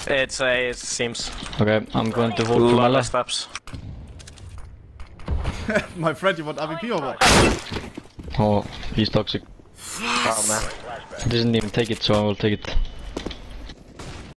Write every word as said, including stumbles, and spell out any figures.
It's a, it seems. Okay, I'm going to hold for my left. Steps. My friend, you want A W P or what? Oh, he's toxic. Oh man. He doesn't even take it, so I will take it.